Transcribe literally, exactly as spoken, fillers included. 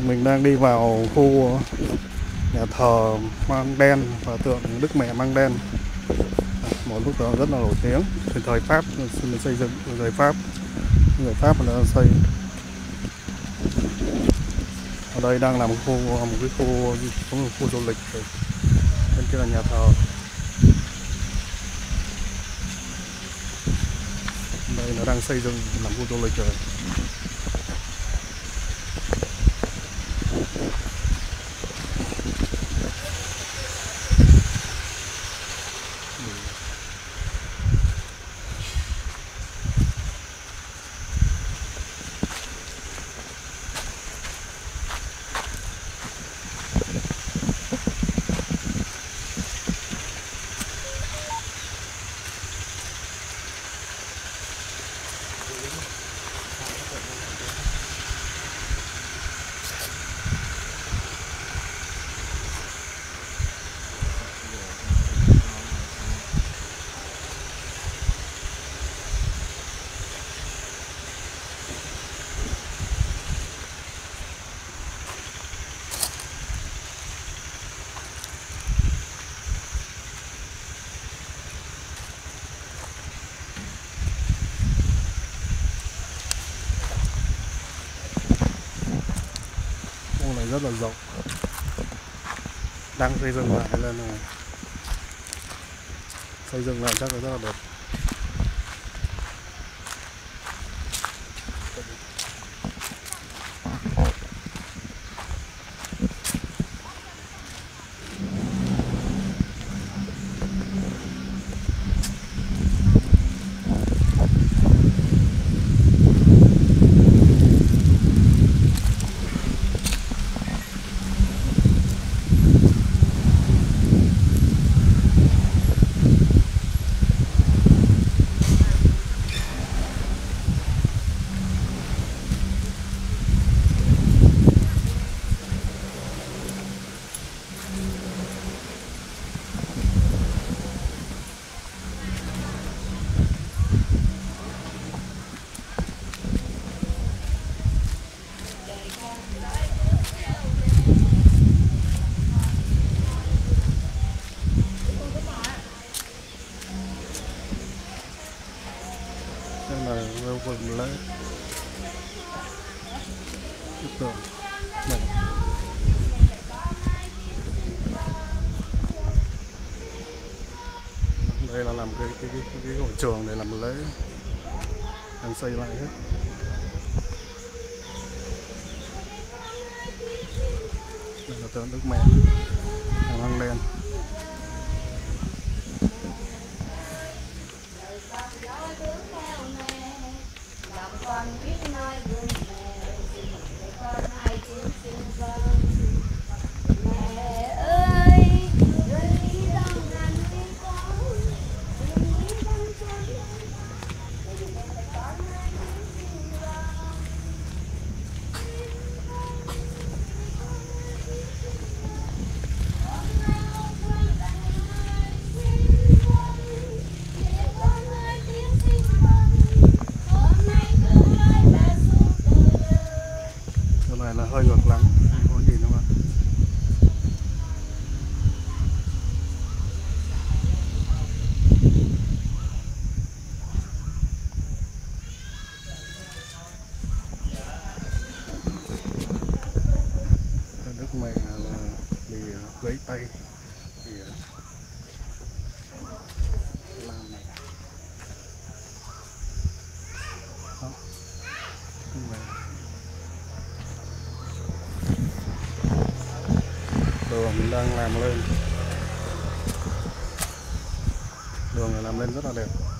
Mình đang đi vào khu nhà thờ Mang Đen và tượng Đức Mẹ Mang Đen, một bức tượng rất là nổi tiếng từ thời Pháp, xây dựng từ thời Pháp, người Pháp đã xây. Ở đây đang là một khu một cái khu một khu du lịch, bên kia là nhà thờ. Đây nó đang xây dựng làm khu du lịch rồi. Khu này rất là rộng, đang xây dựng lại lên này, xây dựng lại chắc là rất là đẹp. Đây là rêu vườn lễ bức tượng này. Đây là làm cái cái cái, cái hội trường để làm lễ, đang xây lại hết. Đây là tượng Đức Mẹ Mang Đen. Con biết nói gương mẹ, để con hai tiếng xin vâng. Mẹ ơi, người đi đâu ngàn đi con, người đi đâu con đi, để con hai tiếng xin vâng. Này là hơi ngược lắm, không có nhìn đâu ạ. Đức Mẹ là bị gãy tay, bị làm này. Đó. Đức Mẹ. Đường đang làm lên, đường này làm lên rất là đẹp.